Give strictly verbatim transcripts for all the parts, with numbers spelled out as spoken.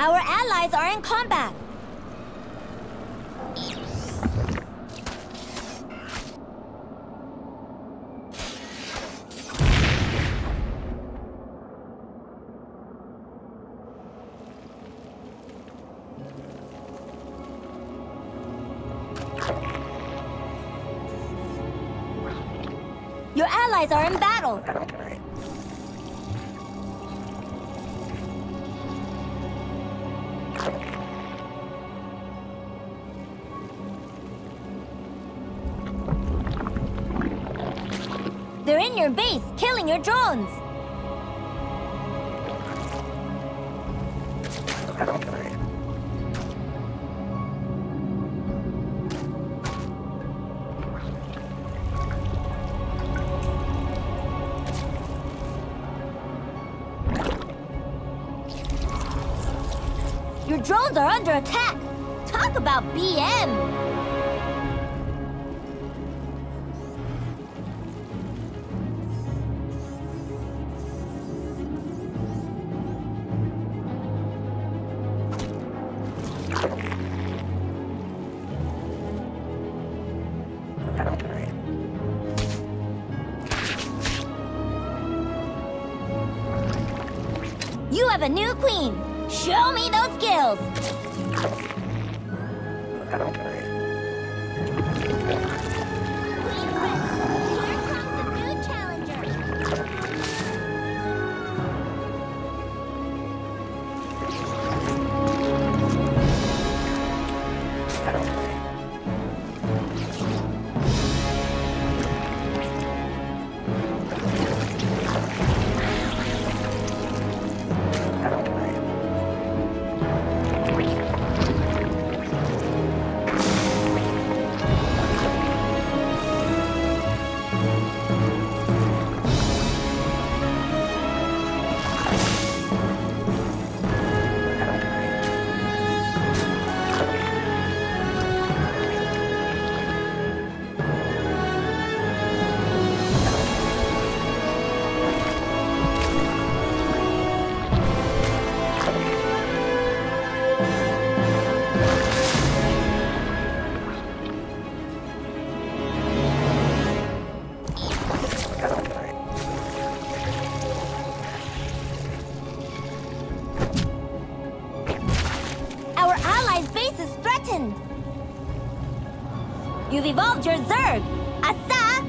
Our allies are in combat. Your allies are in battle. They're in your base, killing your drones. Your drones are under attack. Talk about B M. You have a new queen. Show me those skills. Queen ready. Here comes a new challenger. You've evolved your Zerg! Asa!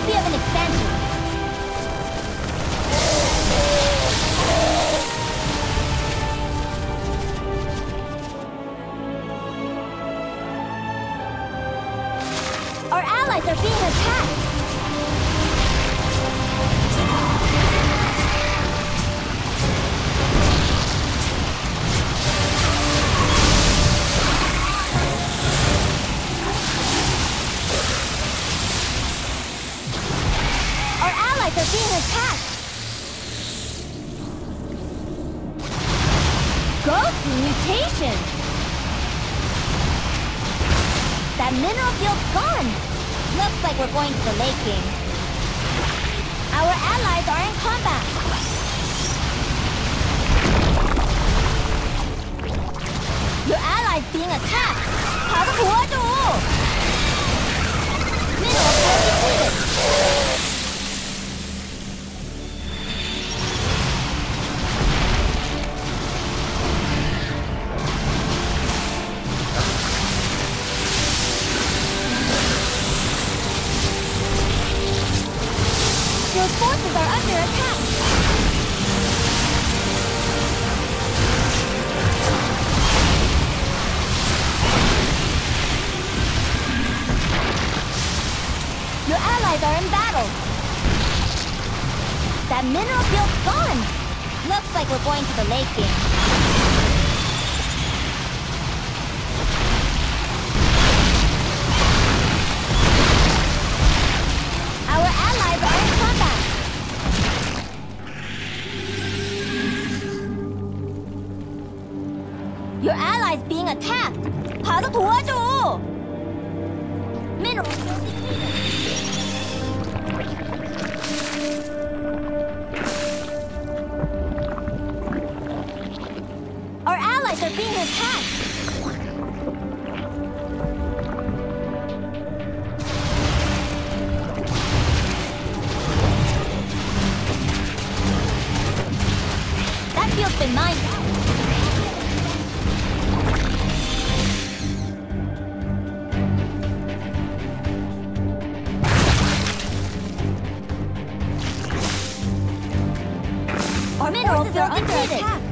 Trophy of an expansion. Our allies are being attacked! Our allies are being attacked! Ghost mutation! That mineral field's gone! Looks like we're going to the late game. Our allies are in combat! Your allies being attacked! 가서 도와줘! Mineral field depleted! Your forces are under attack! Your allies are in battle! That mineral field's gone! Looks like we're going to the late game. Our allies are in combat! Your allies being attacked! 가서 도와줘! Mineral field depleted. Our allies are being attacked! That field's been mined out. Our minerals are under attack.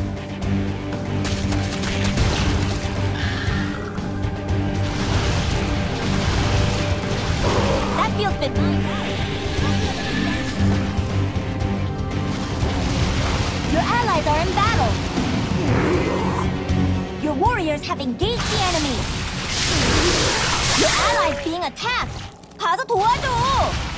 That field's been mined out. Your allies are in battle. Your warriors have engaged the enemy. Your allies being attacked. 가서 도와줘.